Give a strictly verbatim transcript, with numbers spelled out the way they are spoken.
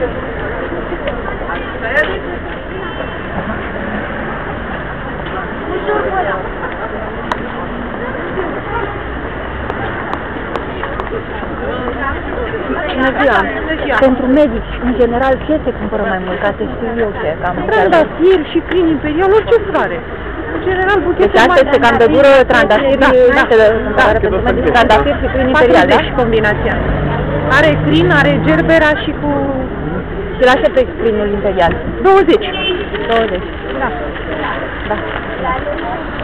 Bună ziua! Pentru medici, în general, ce se cumpără mai mult? Ca să știu eu ce, cam... Trandafir și crin imperial, orice floare. În general, buchetul deci asta este cam de gură, trandafir, da, da, este de cumpărare pentru medici, trandafir și crin imperial, da? Combinația. Are crin, are gerbera și cu... Și la ce preț crinul imperial? douăzeci. douăzeci. Da. Da.